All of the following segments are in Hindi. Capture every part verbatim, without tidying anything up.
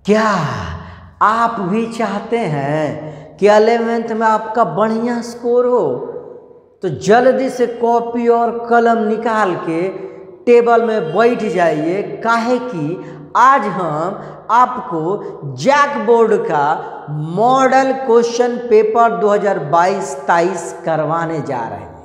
क्या आप भी चाहते हैं कि इलेवेंथ में आपका बढ़िया स्कोर हो? तो जल्दी से कॉपी और कलम निकाल के टेबल में बैठ जाइए, काहे कि आज हम आपको जैक बोर्ड का मॉडल क्वेश्चन पेपर दो हज़ार बाईस तेईस करवाने जा रहे हैं।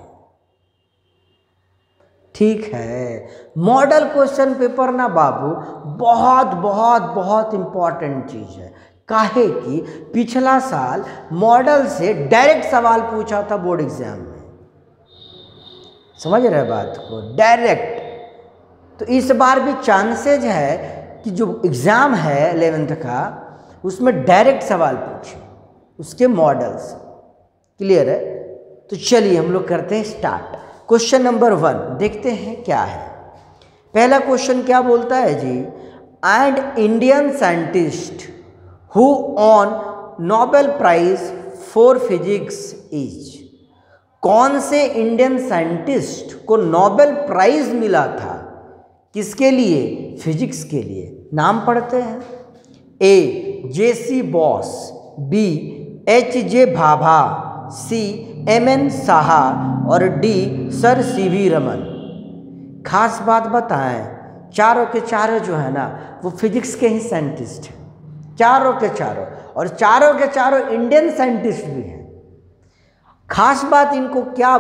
ठीक है, मॉडल क्वेश्चन पेपर ना बाबू बहुत बहुत बहुत इम्पॉर्टेंट चीज़ है। काहे कि पिछला साल मॉडल से डायरेक्ट सवाल पूछा था बोर्ड एग्जाम में, समझ रहे बात को, डायरेक्ट। तो इस बार भी चांसेज है कि जो एग्ज़ाम है इलेवेंथ का उसमें डायरेक्ट सवाल पूछे उसके मॉडल्स। क्लियर है? तो चलिए हम लोग करते हैं स्टार्ट। क्वेश्चन नंबर वन देखते हैं क्या है। पहला क्वेश्चन क्या बोलता है जी, and Indian scientist who won Nobel prize for physics is. कौन से इंडियन साइंटिस्ट को नोबेल प्राइज मिला था? किसके लिए? फिजिक्स के लिए। नाम पढ़ते हैं। A J C Bose, B H J Bhabha, C M N Saha और D sir C V Raman. खास बात बताएं, चारों के चारों जो है ना वो फिजिक्स के ही साइंटिस्ट हैं, चारों के चारों, और चारों के चारों इंडियन साइंटिस्ट भी हैं। खास बात इनको क्या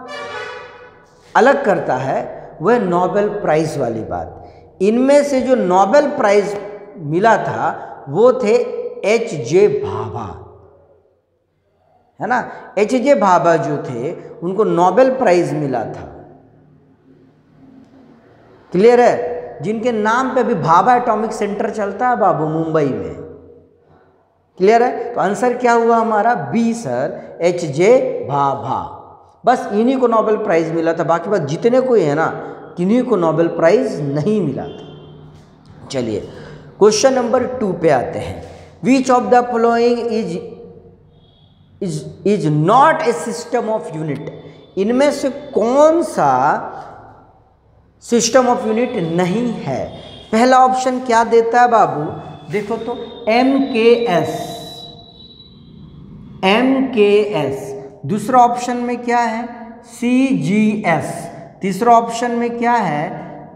अलग करता है वह नोबेल प्राइज वाली बात। इनमें से जो नोबेल प्राइज मिला था वो थे एच जे भाभा, है ना। एच जे भाभा जो थे उनको नोबेल प्राइज मिला था। क्लियर है? जिनके नाम पे अभी भाभा एटॉमिक सेंटर चलता है बाबू मुंबई में। क्लियर है? तो आंसर क्या हुआ हमारा? B sir, H J Bhabha. बस इन्हीं को नोबेल प्राइज मिला था, बाकी बात जितने कोई है ना किन्हीं को नोबेल प्राइज नहीं मिला था। चलिए क्वेश्चन नंबर टू पे आते हैं। Which of the following is is is not a system of unit. इनमें से कौन सा सिस्टम ऑफ यूनिट नहीं है? पहला ऑप्शन क्या देता है बाबू? देखो तो M K S, M K S. दूसरा ऑप्शन में क्या है? सी जी एस। तीसरा ऑप्शन में क्या है?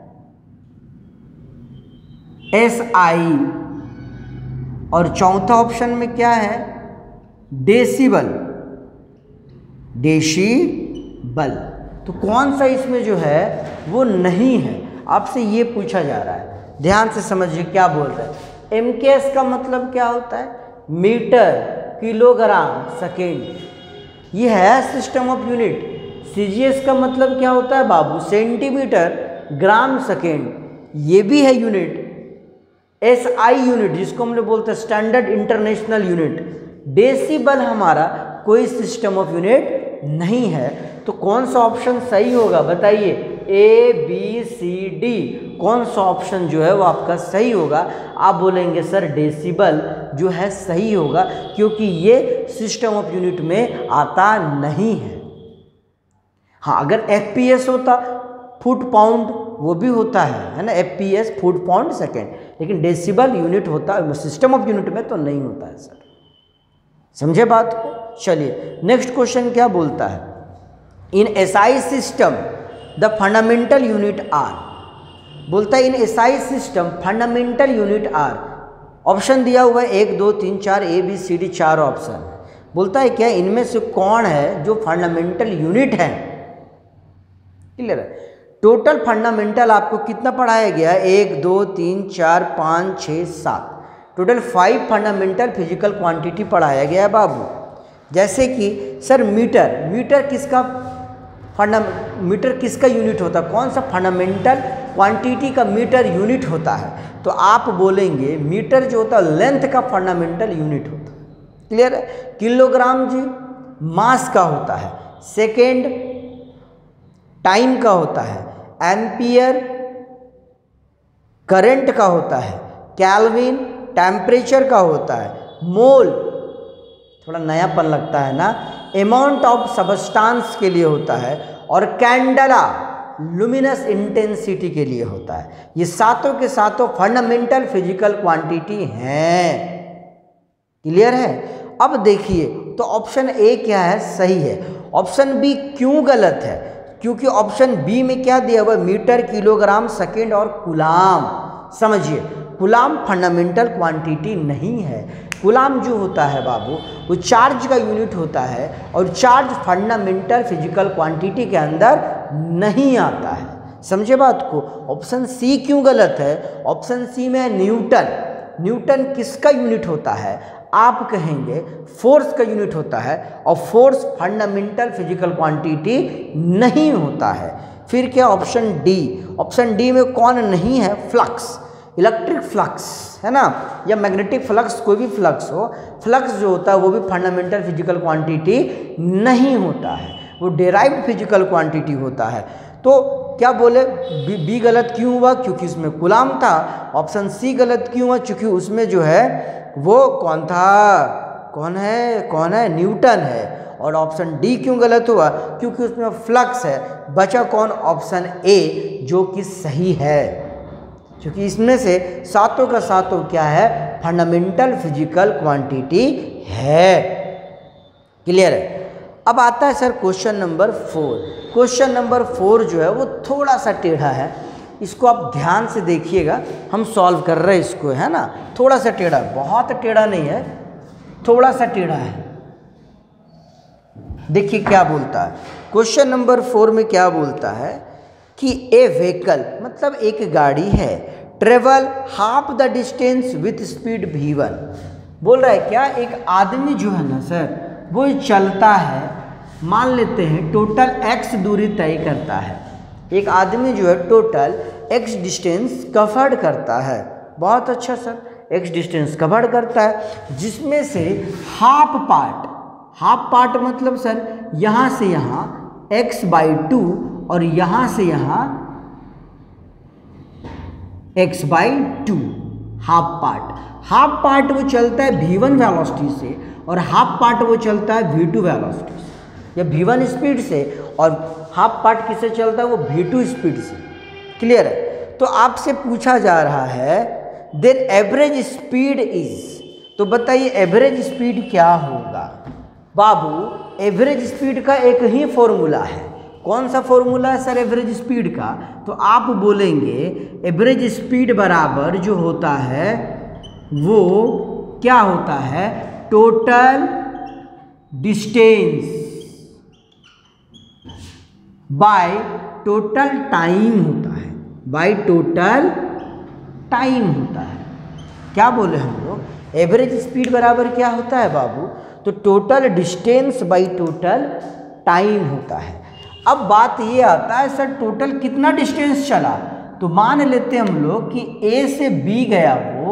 S I. और चौथा ऑप्शन में क्या है? Decibel, decibel. तो कौन सा इसमें जो है वो नहीं है? आपसे ये पूछा जा रहा है, ध्यान से समझिए क्या बोल रहा है। एम के एस का मतलब क्या होता है? Metre, kilogram, second. ये है system of unit. C G S का मतलब क्या होता है बाबू? सेंटीमीटर, ग्राम, सेकेंड। ये भी है यूनिट। एस आई यूनिट जिसको हम लोग बोलते हैं स्टैंडर्ड इंटरनेशनल यूनिट। डेसिबल हमारा कोई सिस्टम ऑफ यूनिट नहीं है। तो कौन सा ऑप्शन सही होगा बताइए? A B C D. कौन सा ऑप्शन जो है वो आपका सही होगा? आप बोलेंगे सर डेसिबल जो है सही होगा, क्योंकि ये सिस्टम ऑफ यूनिट में आता नहीं है। हाँ, अगर एफ पी एस होता, फुट पाउंड, वो भी होता है है ना, F P S foot pound second, लेकिन डेसिबल यूनिट होता है सिस्टम ऑफ यूनिट में तो नहीं होता है सर। समझे बात को? चलिए नेक्स्ट क्वेश्चन क्या बोलता है। In SI system the fundamental unit are. बोलता है in SI system fundamental unit are. Option दिया हुआ है एक दो तीन चार, ए बी सी डी, चार ऑप्शन। बोलता है क्या इनमें से कौन है जो फंडामेंटल यूनिट है? क्लियर है? टोटल फंडामेंटल आपको कितना पढ़ाया गया? एक दो तीन चार पाँच छः सात, total five fundamental physical quantity पढ़ाया गया है बाबू। जैसे कि सर मीटर, मीटर किसका फंडा मीटर किसका यूनिट होता है? कौन सा फंडामेंटल क्वांटिटी का मीटर यूनिट होता है? तो आप बोलेंगे मीटर जो होता है लेंथ का फंडामेंटल यूनिट होता है। क्लियर है? किलोग्राम जी मास का होता है, सेकेंड टाइम का होता है, एम्पियर करंट का होता है, केल्विन टेम्परेचर का होता है, मोल थोड़ा नयापन लगता है ना, अमाउंट ऑफ सबस्टांस के लिए होता है, और कैंडला लुमिनस इंटेंसिटी के लिए होता है। ये सातों के सातों फंडामेंटल फिजिकल क्वांटिटी हैं। क्लियर है? अब देखिए तो ऑप्शन ए क्या है, सही है। ऑप्शन बी क्यों गलत है? क्योंकि ऑप्शन बी में क्या दिया हुआ है, मीटर, किलोग्राम, सेकेंड और कूलाम। समझिए, कूलाम फंडामेंटल क्वांटिटी नहीं है। कूलाम जो होता है बाबू वो चार्ज का यूनिट होता है, और चार्ज फंडामेंटल फिजिकल क्वांटिटी के अंदर नहीं आता है। समझे बात को? ऑप्शन सी क्यों गलत है? ऑप्शन सी में है न्यूटन। न्यूटन किसका यूनिट होता है? आप कहेंगे फोर्स का यूनिट होता है, और फोर्स फंडामेंटल फिजिकल क्वांटिटी नहीं होता है। फिर क्या ऑप्शन डी? ऑप्शन डी में कौन नहीं है? फ्लक्स, इलेक्ट्रिक फ्लक्स है ना, या मैग्नेटिक फ्लक्स, कोई भी फ्लक्स हो, फ्लक्स जो होता है वो भी फंडामेंटल फिजिकल क्वांटिटी नहीं होता है, वो डेराइव्ड फिजिकल क्वांटिटी होता है। तो क्या बोले, बी, बी गलत क्यों हुआ? क्योंकि उसमें कूलाम था। ऑप्शन सी गलत क्यों हुआ? क्योंकि उसमें जो है वो कौन था, कौन है, कौन है? न्यूटन है। और ऑप्शन डी क्यों गलत हुआ? क्योंकि उसमें फ्लक्स है। बचा कौन? ऑप्शन ए, जो कि सही है, क्योंकि इसमें से सातों का सातों क्या है? फंडामेंटल फिजिकल क्वांटिटी है। क्लियर है? अब आता है sir question number four. Question number four जो है वो थोड़ा सा टेढ़ा है, इसको आप ध्यान से देखिएगा। हम सॉल्व कर रहे हैं इसको, है ना। थोड़ा सा टेढ़ा, बहुत टेढ़ा नहीं है, थोड़ा सा टेढ़ा है। देखिए क्या बोलता है क्वेश्चन नंबर फोर में, क्या बोलता है कि ए व्हीकल, मतलब एक गाड़ी है, travel half the distance with speed V one. बोल रहा है क्या, एक आदमी जो है ना सर वो चलता है, मान लेते हैं टोटल एक्स दूरी तय करता है। एक आदमी जो है टोटल एक्स डिस्टेंस कवर्ड करता है। बहुत अच्छा सर, एक्स डिस्टेंस कवर्ड करता है, जिसमें से हाफ पार्ट, हाफ पार्ट मतलब सर यहाँ से यहाँ एक्स बाई टू और यहाँ से यहाँ X by two, half part. Half part वो चलता है वी वन वेलोसिटी से, और हाफ पार्ट वो चलता है वी टू वेलोसिटी से, या वी वन स्पीड से, और हाफ पार्ट किससे चलता है? वो वी टू स्पीड से। क्लियर है? तो आपसे पूछा जा रहा है देन एवरेज स्पीड इज, तो बताइए एवरेज स्पीड क्या होगा? बाबू एवरेज स्पीड का एक ही फॉर्मूला है। कौन सा फॉर्मूला है सर एवरेज स्पीड का? तो आप बोलेंगे एवरेज स्पीड बराबर जो होता है वो क्या होता है? Total distance by total time होता है, बाय टोटल टाइम होता है। क्या बोले हम लोग? एवरेज स्पीड बराबर क्या होता है बाबू? तो total distance by total time होता है। अब बात ये आता है सर टोटल कितना डिस्टेंस चला, तो मान लेते हैं हम लोग कि ए से बी गया वो,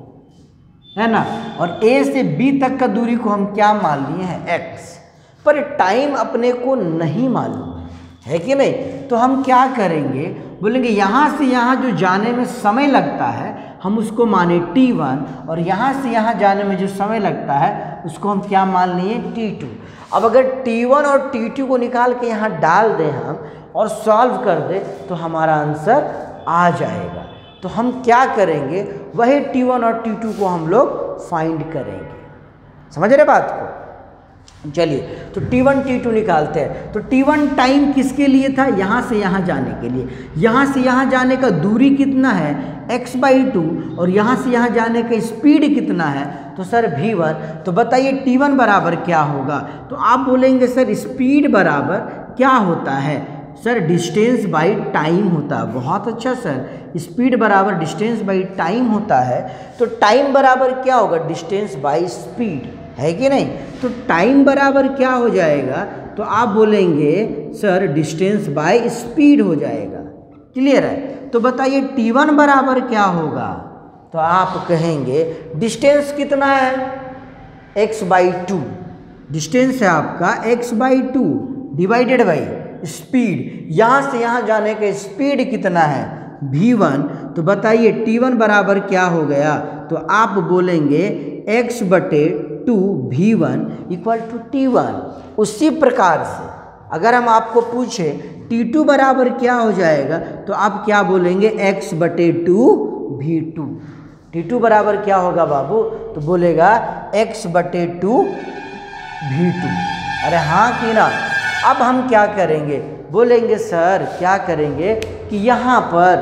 है ना, और ए से बी तक का दूरी को हम क्या मान लिए हैं? एक्स। पर टाइम अपने को नहीं मालूम है कि नहीं, तो हम क्या करेंगे? बोलेंगे यहाँ से यहाँ जो जाने में समय लगता है हम उसको माने टी वन, और यहाँ से यहाँ जाने में जो समय लगता है उसको हम क्या मान लिए? T two. अब अगर टी वन और टी टू को निकाल के यहाँ डाल दें हम और सॉल्व कर दें तो हमारा आंसर आ जाएगा। तो हम क्या करेंगे? वही टी वन और टी टू को हम लोग फाइंड करेंगे। समझ रहे बात को? चलिए तो टी वन टी टू निकालते हैं। तो टी वन टाइम किसके लिए था? यहाँ से यहाँ जाने के लिए। यहाँ से यहाँ जाने का दूरी कितना है? एक्स बाई टू, और यहाँ से यहाँ जाने का स्पीड कितना है? तो सर वी वन। तो बताइए टी वन बराबर क्या होगा? तो आप बोलेंगे सर स्पीड बराबर क्या होता है? सर डिस्टेंस बाई टाइम होता है। बहुत अच्छा सर, स्पीड बराबर डिस्टेंस बाई टाइम होता है। तो टाइम बराबर क्या होगा? डिस्टेंस बाई स्पीड, है कि नहीं? तो टाइम बराबर क्या हो जाएगा? तो आप बोलेंगे सर डिस्टेंस बाय स्पीड हो जाएगा। क्लियर है? तो बताइए टी वन बराबर क्या होगा? तो आप कहेंगे डिस्टेंस कितना है? X by to. डिस्टेंस है आपका X by two divided by speed, यहाँ से यहाँ जाने का स्पीड कितना है? V one. तो बताइए टी वन बराबर क्या हो गया? तो आप बोलेंगे एक्स बटे two V one equal to T one. उसी प्रकार से अगर हम आपको पूछे टी टू बराबर क्या हो जाएगा तो आप क्या बोलेंगे, एक्स बटे to V to. T two बराबर क्या होगा बाबू, तो बोलेगा एक्स बटे टू भी टू। अरे हाँ कि ना। अब हम क्या करेंगे, बोलेंगे सर क्या करेंगे कि यहाँ पर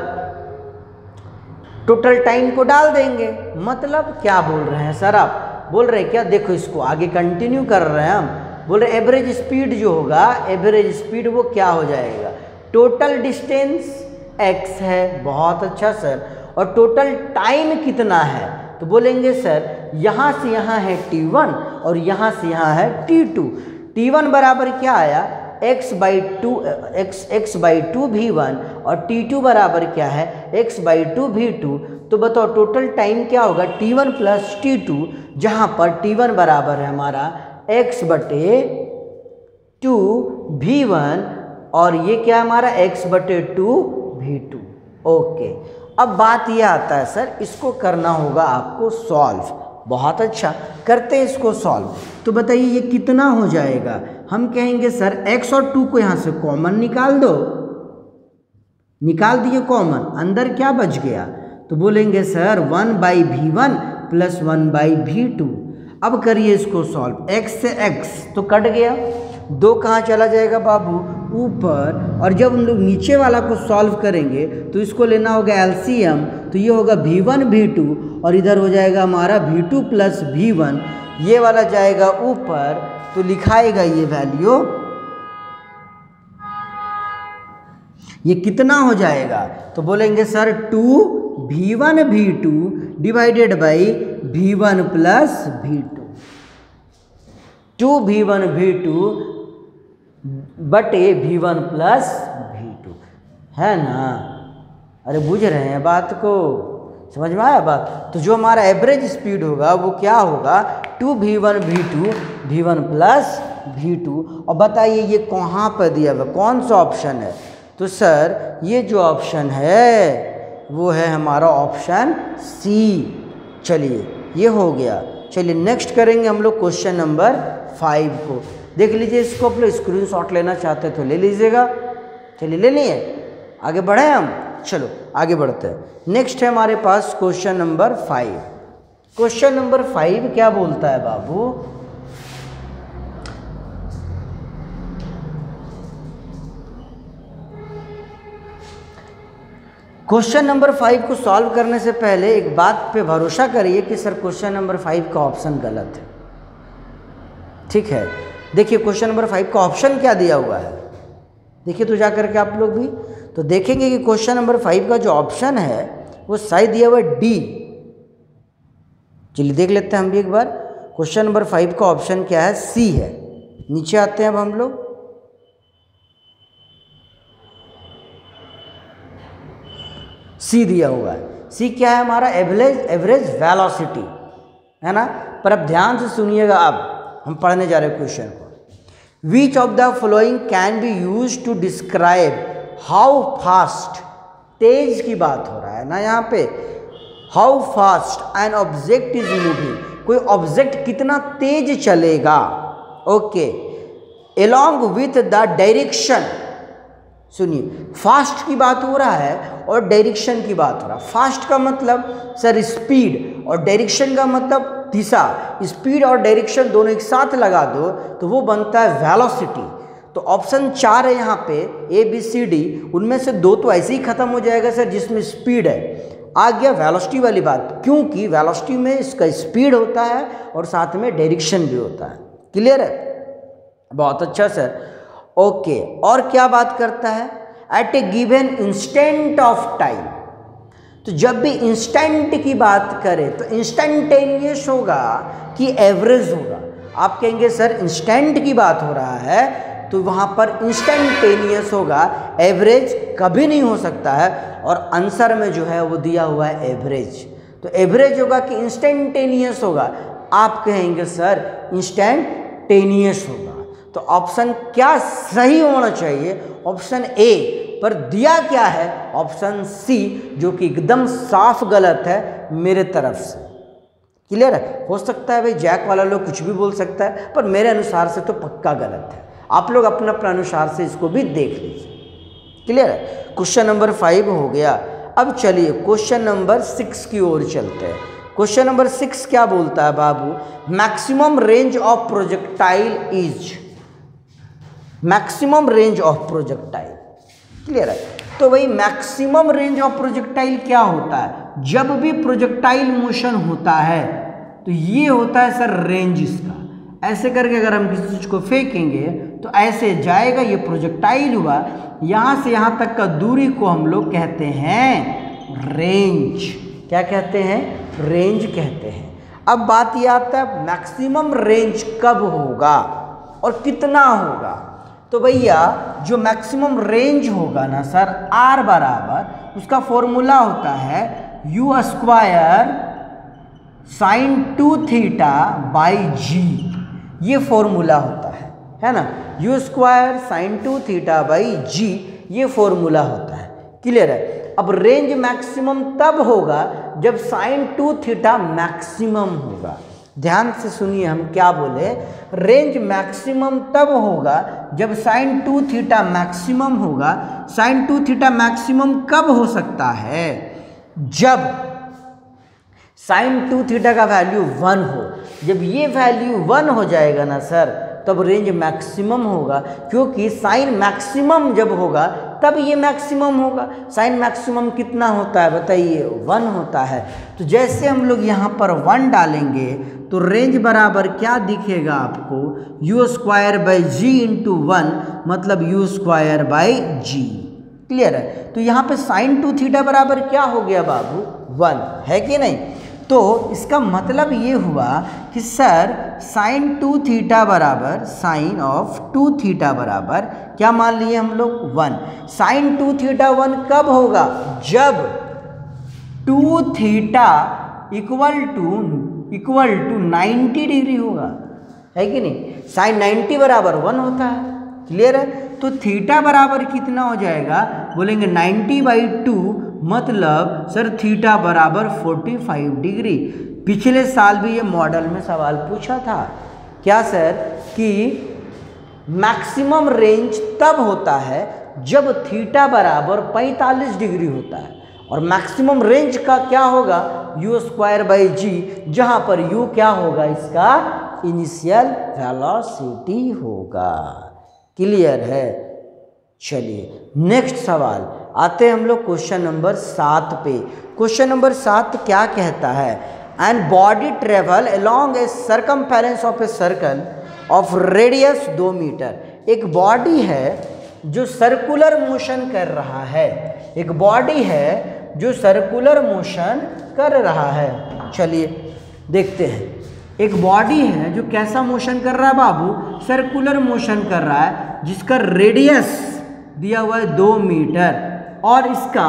टोटल टाइम को डाल देंगे। मतलब क्या बोल रहे हैं सर, आप बोल रहे हैं क्या, देखो इसको आगे कंटिन्यू कर रहे हैं हम। बोल रहे एवरेज स्पीड जो होगा, एवरेज स्पीड वो क्या हो जाएगा, टोटल डिस्टेंस x है, बहुत अच्छा सर, और टोटल टाइम कितना है, तो बोलेंगे सर यहाँ से यहाँ है टी वन और यहाँ से यहाँ है टी टू। टी वन बराबर क्या आया, x by two X X by two V one, और टी टू बराबर क्या है, x by two V two. तो बताओ टोटल टाइम क्या होगा, T one plus T two, जहाँ पर टी वन बराबर है हमारा x बटे टू भी वन और ये क्या हमारा x बटे टू भी टू। ओके, अब बात ये आता है सर इसको करना होगा आपको सॉल्व। बहुत अच्छा, करते हैं इसको सॉल्व। तो बताइए ये कितना हो जाएगा, हम कहेंगे सर x और टू को यहाँ से कॉमन निकाल दो, निकाल दिए कॉमन, अंदर क्या बच गया, तो बोलेंगे sir one by V one plus one by V two. अब करिए इसको सॉल्व, x से x तो कट गया, दो कहाँ चला जाएगा बाबू, ऊपर, और जब हम लोग नीचे वाला को सॉल्व करेंगे तो इसको लेना होगा एलसीएम, तो ये होगा भी वन भी टू और इधर हो जाएगा हमारा भी टू प्लस भी वन, ये वाला जाएगा ऊपर, तो लिखाएगा ये वैल्यू, ये कितना हो जाएगा, तो बोलेंगे sir two V one V two divided by V one plus V two, two V one V two बटे V one plus V to, है ना। अरे बुझ रहे हैं बात को, समझ में आया बात। तो जो हमारा एवरेज स्पीड होगा वो क्या होगा, to V one V to V one plus V to. और बताइए ये कहाँ पर दिया हुआ, कौन सा ऑप्शन है, तो सर ये जो ऑप्शन है वो है हमारा ऑप्शन सी। चलिए ये हो गया। चलिए नेक्स्ट करेंगे हम लोग क्वेश्चन नंबर फाइव को। देख लीजिए इसको, आप लोग स्क्रीन शॉट लेना चाहते हैं तो ले लीजिएगा। चलिए ले लिए, आगे बढ़े हम, चलो आगे बढ़ते हैं। नेक्स्ट है हमारे पास question number five. Question number five क्या बोलता है बाबू, क्वेश्चन नंबर फाइव को सॉल्व करने से पहले एक बात पे भरोसा करिए कि सर क्वेश्चन नंबर फाइव का ऑप्शन गलत है। ठीक है, देखिए क्वेश्चन नंबर फाइव का ऑप्शन क्या दिया हुआ है, देखिए तो जा करके आप लोग भी तो देखेंगे कि क्वेश्चन नंबर फाइव का जो ऑप्शन है वो शायद दिया हुआ है डी। चलिए देख लेते हैं हम भी एक बार, क्वेश्चन नंबर फाइव का ऑप्शन क्या है, सी है। नीचे आते हैं अब हम लोग, सी दिया हुआ है। सी क्या है हमारा, एवरेज एवरेज वेलोसिटी, है ना। पर अब ध्यान से सुनिएगा, अब हम पढ़ने जा रहे हैं क्वेश्चन को। Which of the following can be use to describe how fast, तेज की बात हो रहा है ना यहाँ पे, how fast an object is moving, कोई ऑब्जेक्ट कितना तेज चलेगा, okay, along with the direction. सुनिए फास्ट की बात हो रहा है और डायरेक्शन की बात हो रहा है। फास्ट का मतलब सर स्पीड और डायरेक्शन का मतलब दिशा। स्पीड और डायरेक्शन दोनों एक साथ लगा दो तो वो बनता है वेलोसिटी। तो ऑप्शन चार है यहाँ पे, ए बी सी डी, उनमें से दो तो ऐसे ही खत्म हो जाएगा सर जिसमें स्पीड है। आ गया वेलोसिटी वाली बात, क्योंकि वेलोसिटी में इसका स्पीड होता है और साथ में डायरेक्शन भी होता है। क्लियर है, बहुत अच्छा सर, ओके। और क्या बात करता है, at a given instant of time. तो जब भी इंस्टेंट की बात करें तो इंस्टेंटेनियस होगा कि एवरेज होगा। आप कहेंगे सर इंस्टेंट की बात हो रहा है तो वहाँ पर इंस्टेंटेनियस होगा, एवरेज कभी नहीं हो सकता है। और आंसर में जो है वो दिया हुआ है एवरेज, तो एवरेज होगा कि इंस्टेंटेनियस होगा। आप कहेंगे सर इंस्टेंटेनियस होगा। तो ऑप्शन क्या सही होना चाहिए, ऑप्शन ए, पर दिया क्या है ऑप्शन सी, जो कि एकदम साफ गलत है मेरे तरफ से। क्लियर है, हो सकता है भाई जैक वाला लोग कुछ भी बोल सकता है, पर मेरे अनुसार से तो पक्का गलत है। आप लोग अपना अपना अनुसार से इसको भी देख लीजिए। क्लियर है? क्वेश्चन नंबर फाइव हो गया। अब चलिए क्वेश्चन नंबर सिक्स की ओर चलते हैं। क्वेश्चन नंबर सिक्स क्या बोलता है बाबू? Maximum range of projectile is, maximum range of projectile. Clear है? तो भाई मैक्सिमम रेंज ऑफ प्रोजेक्टाइल क्या होता है? जब भी प्रोजेक्टाइल मोशन होता है तो ये होता है सर रेंज इसका। ऐसे करके अगर हम किसी चीज़ को फेंकेंगे तो ऐसे जाएगा, ये प्रोजेक्टाइल हुआ, यहाँ से यहाँ तक का दूरी को हम लोग कहते हैं रेंज। क्या कहते हैं? रेंज कहते हैं। अब बात ये आता है मैक्सिमम रेंज कब होगा और कितना होगा। तो भैया जो मैक्सिमम रेंज होगा ना सर, आर बराबर उसका फॉर्मूला होता है U square sine two theta by G. ये फॉर्मूला होता है, है ना? U square sine two theta by G, ये फॉर्मूला होता है। क्लियर है? अब रेंज मैक्सिमम तब होगा जब साइन टू थीटा मैक्सिमम होगा। ध्यान से सुनिए हम क्या बोले, रेंज मैक्सिमम तब होगा जब साइन टू थीटा मैक्सिमम होगा। साइन टू थीटा मैक्सिमम कब हो सकता है? जब साइन टू थीटा का वैल्यू वन हो। जब ये वैल्यू वन हो जाएगा ना सर, तब रेंज मैक्सिमम होगा, क्योंकि साइन मैक्सिमम जब होगा तब ये मैक्सिमम होगा। साइन मैक्सिमम कितना होता है बताइए? वन होता है। तो जैसे हम लोग यहाँ पर वन डालेंगे तो रेंज बराबर क्या दिखेगा आपको? U square by G into one, मतलब U square by G. Clear है? तो यहाँ पे साइन टू थीटा बराबर क्या हो गया बाबू? वन, है कि नहीं? तो इसका मतलब ये हुआ कि सर साइन टू थीटा बराबर साइन ऑफ टू थीटा बराबर क्या मान लिए हम लोग? One. Sine two theta one कब होगा? जब two theta equal to equal to ninety degree होगा, है कि नहीं? साइन नाइन्टी बराबर वन होता है। क्लियर है? तो थीटा बराबर कितना हो जाएगा? बोलेंगे नाइन्टी बाई टू, मतलब सर थीटा बराबर फोर्टी फाइव डिग्री। पिछले साल भी ये मॉडल में सवाल पूछा था। क्या सर? कि मैक्सिमम रेंज तब होता है जब थीटा बराबर पैंतालीस डिग्री होता है, और मैक्सिमम रेंज का क्या होगा? यू स्क्वायर बाई जी, जहाँ पर यू क्या होगा? इसका इनिशियल वेलोसिटी होगा। क्लियर है? चलिए नेक्स्ट सवाल आते हैं हम लोग क्वेश्चन नंबर सात पे। क्वेश्चन नंबर सात क्या कहता है? And body travel along a circumference of a circle of radius दो मीटर। एक बॉडी है जो सर्कुलर मोशन कर रहा है। एक बॉडी है जो सर्कुलर मोशन कर रहा है। चलिए देखते हैं। एक बॉडी है जो कैसा मोशन कर रहा है बाबू? सर्कुलर मोशन कर रहा है, जिसका रेडियस दिया हुआ है दो मीटर, और इसका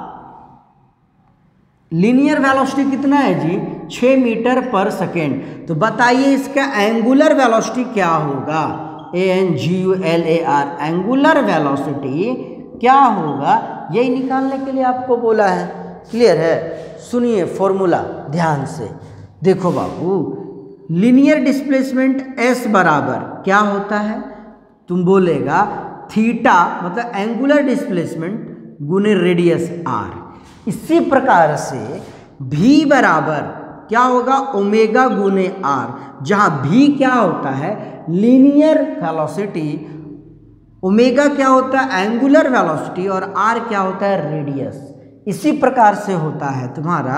लीनियर वेलोसिटी कितना है जी? छः मीटर पर सेकेंड। तो बताइए इसका एंगुलर वेलोसिटी क्या होगा? A N G U L A R, angular velocity क्या होगा? यही निकालने के लिए आपको बोला है। क्लियर है? सुनिए फॉर्मूला ध्यान से। देखो बाबू, लीनियर डिस्प्लेसमेंट एस बराबर क्या होता है? तुम बोलेगा थीटा मतलब एंगुलर डिस्प्लेसमेंट गुने रेडियस आर। इसी प्रकार से भी बराबर क्या होगा? ओमेगा गुने आर, जहाँ भी क्या होता है? Linear velocity. ओमेगा क्या होता है? एंगुलर वेलोसिटी, और आर क्या होता है? रेडियस। इसी प्रकार से होता है तुम्हारा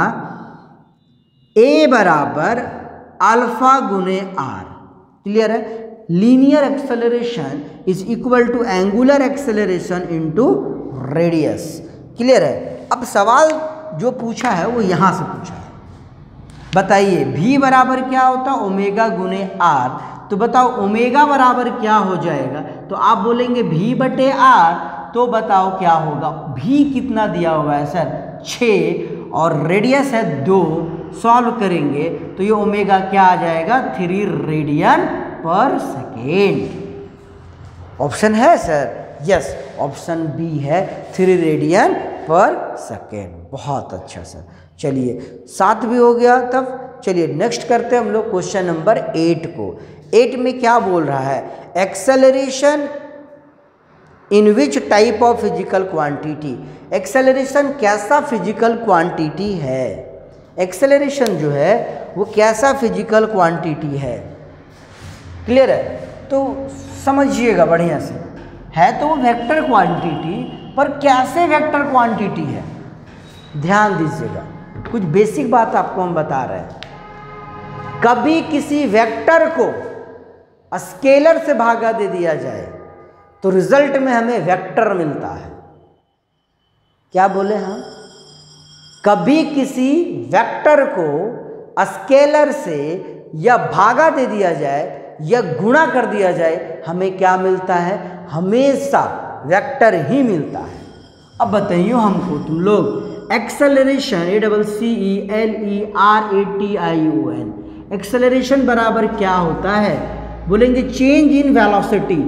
ए बराबर अल्फा गुने आर। क्लियर है? Linear acceleration is equal to angular acceleration into radius. Clear है? अब सवाल जो पूछा है वो यहाँ से पूछा है। बताइए भी बराबर क्या होता है? ओमेगा गुने आर। तो बताओ ओमेगा बराबर क्या हो जाएगा? तो आप बोलेंगे भी बटे आर, तो बताओ क्या होगा? भी कितना दिया हुआ है सर? छः, और रेडियस है दो। सॉल्व करेंगे तो ये ओमेगा क्या आ जाएगा? Three radian per second. Option है सर? यस, ऑप्शन बी है, थ्री रेडियन पर सेकेंड। बहुत अच्छा सर। चलिए सात भी हो गया। तब चलिए नेक्स्ट करते हैं हम लोग क्वेश्चन नंबर एट को। एट में क्या बोल रहा है, acceleration in which type of physical quantity, acceleration कैसा फिजिकल क्वांटिटी है, एक्सेलरेशन जो है वो कैसा फिजिकल क्वांटिटी है। क्लियर है, तो समझिएगा बढ़िया से, है तो वो वेक्टर क्वांटिटी, पर कैसे वेक्टर क्वांटिटी है, ध्यान दीजिएगा, कुछ बेसिक बात आपको हम बता रहे हैं। कभी किसी वेक्टर को स्केलर से भागा दे दिया जाए तो रिजल्ट में हमें वेक्टर मिलता है। क्या बोले हम, कभी किसी वेक्टर को स्केलर से या भागा दे दिया जाए या गुणा कर दिया जाए, हमें क्या मिलता है, हमेशा वेक्टर ही मिलता है। अब बताइए हमको तुम लोग, acceleration, A double C E L E R A T I O N, acceleration बराबर क्या होता है, बोलेंगे change in velocity,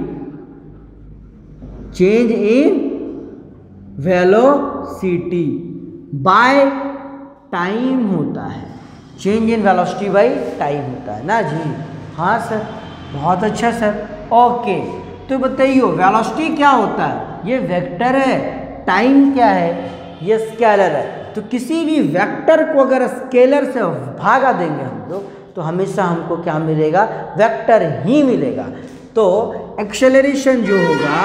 change in velocity by time होता है, change in velocity by time होता है ना जी। हाँ सर, बहुत अच्छा सर, ओके। तो बताइए वेलोसिटी क्या होता है, ये वेक्टर है, टाइम क्या है, ये स्केलर है। तो किसी भी वेक्टर को अगर स्केलर से भागा देंगे हम लोग तो हमेशा हमको क्या मिलेगा, वेक्टर ही मिलेगा। तो एक्सेलरेशन जो होगा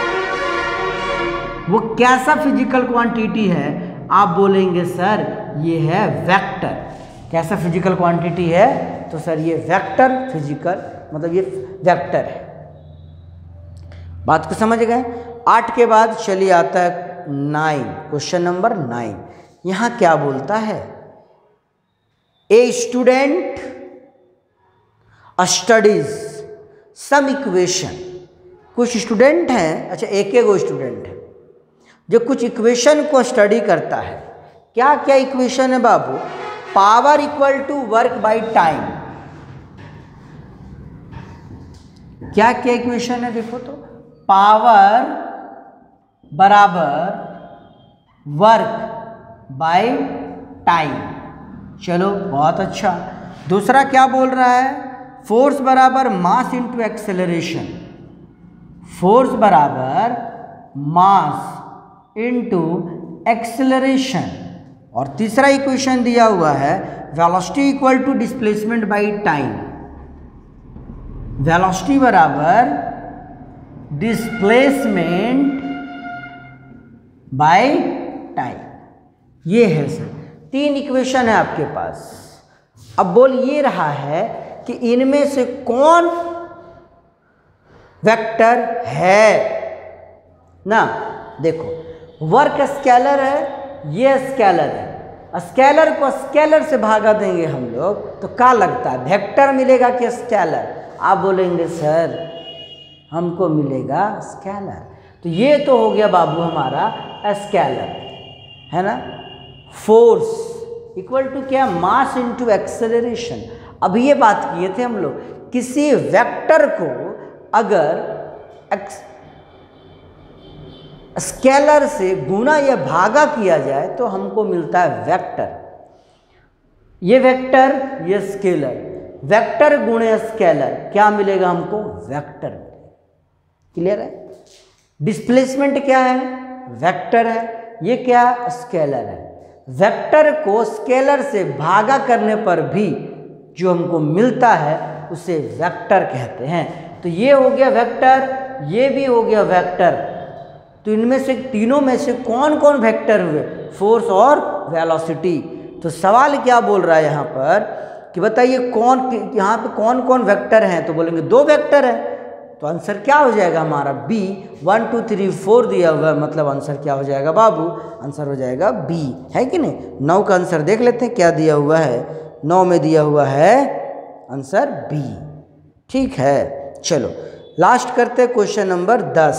वो कैसा फिजिकल क्वांटिटी है, आप बोलेंगे सर ये है वेक्टर। कैसा फिजिकल क्वांटिटी है, तो सर ये वेक्टर फिजिकल, मतलब ये वेक्टर है। बात को समझ गए। आठ के बाद चलिए आता है नाइन, क्वेश्चन नंबर नाइन। यहां क्या बोलता है, a student studies some equation, कुछ स्टूडेंट हैं, अच्छा एक एक वो स्टूडेंट है जो कुछ इक्वेशन को स्टडी करता है। क्या क्या इक्वेशन है बाबू, power equal to work by time, क्या क्या इक्वेशन है देखो तो, पावर बराबर वर्क बाय टाइम, चलो बहुत अच्छा। दूसरा क्या बोल रहा है, फोर्स बराबर मास इंटू एक्सेलरेशन, फोर्स बराबर मास इंटू एक्सेलरेशन। और तीसरा इक्वेशन दिया हुआ है velocity equal to displacement by time, velocity बराबर डिस्प्लेसमेंट बाय टाइम। ये है सर, तीन इक्वेशन है आपके पास। अब बोल ये रहा है कि इनमें से कौन वेक्टर है ना। देखो वर्क स्केलर है, ये स्केलर है, स्केलर को स्केलर से भागा देंगे हम लोग तो क्या लगता है, वेक्टर मिलेगा कि स्केलर, आप बोलेंगे सर हमको मिलेगा स्केलर। तो ये तो हो गया बाबू हमारा स्केलर, है ना। फोर्स इक्वल टू क्या, मास इंटू एक्सेलरेशन। अब ये बात किए थे हम लोग, किसी वेक्टर को अगर स्केलर से गुणा या भागा किया जाए तो हमको मिलता है वेक्टर। ये वेक्टर, ये स्केलर, वेक्टर गुणे स्केलर क्या मिलेगा हमको, वेक्टर। क्लियर है। डिस्प्लेसमेंट क्या है, वेक्टर है, ये क्या, स्केलर है। वेक्टर को स्केलर से भागा करने पर भी जो हमको मिलता है उसे वेक्टर कहते हैं। तो ये हो गया वेक्टर, ये भी हो गया वेक्टर। तो इनमें से तीनों में से कौन कौन वेक्टर हुए, फोर्स और वेलोसिटी। तो सवाल क्या बोल रहा है यहाँ पर कि बताइए कौन, यहाँ पे कौन कौन वेक्टर हैं, तो बोलेंगे दो वेक्टर है। तो आंसर क्या हो जाएगा हमारा B, one two three four दिया हुआ है, मतलब आंसर क्या हो जाएगा बाबू, आंसर हो जाएगा बी, है कि नहीं। नौ का आंसर देख लेते हैं क्या दिया हुआ है, नौ में दिया हुआ है आंसर बी। ठीक है, चलो लास्ट करते हैं क्वेश्चन नंबर दस।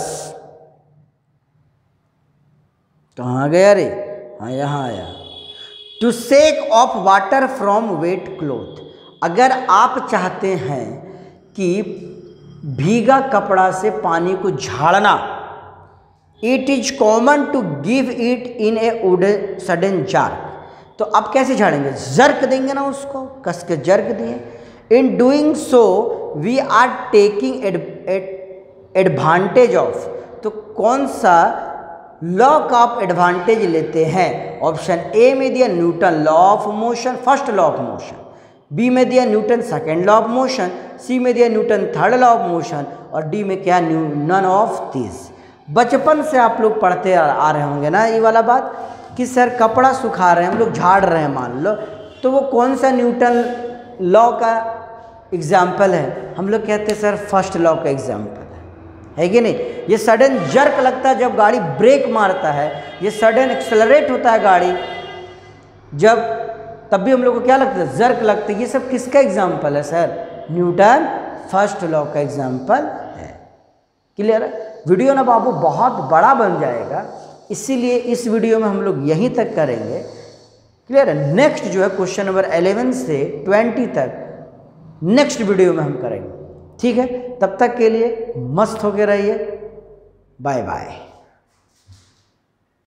कहाँ गया रे, हाँ यहाँ आया। To shake off water from wet cloth, अगर आप चाहते हैं कि भीगा कपड़ा से पानी को झाड़ना, it is common to give it in a wooden sudden jerk. तो आप कैसे झाड़ेंगे, जर्क देंगे ना उसको, कस के जर्क दिए। In doing so we are taking advantage of, तो कौन सा लॉ का आप एडवांटेज लेते हैं? ऑप्शन ए में दिया Newton law of motion, first law of motion, B में दिया Newton second law of motion, C में दिया Newton third law of motion, और डी में क्या नन ऑफ दिस। बचपन से आप लोग पढ़ते आ रहे होंगे ना ये वाला बात कि सर कपड़ा सुखा रहे हैं हम लोग, झाड़ रहे हैं मान लो, तो वो कौन सा न्यूटन लॉ का एग्जाम्पल है? हम लोग कहते हैं सर फर्स्ट लॉ का एग्जाम्पल है, है कि नहीं? ये सडन जर्क लगता है जब गाड़ी ब्रेक मारता है, ये सडन एक्सेलरेट होता है गाड़ी जब, तब भी हम लोग को क्या लगता है? जर्क लगता है। ये सब किसका एग्जाम्पल है सर? न्यूटन फर्स्ट लॉ का एग्जाम्पल है। क्लियर है? वीडियो ना बाबू बहुत बड़ा बन जाएगा, इसीलिए इस वीडियो में हम लोग यहीं तक करेंगे। क्लियर है? नेक्स्ट जो है क्वेश्चन नंबर इलेवन से ट्वेंटी तक नेक्स्ट वीडियो में हम करेंगे। ठीक है, तब तक के लिए मस्त होके रहिए। Bye bye.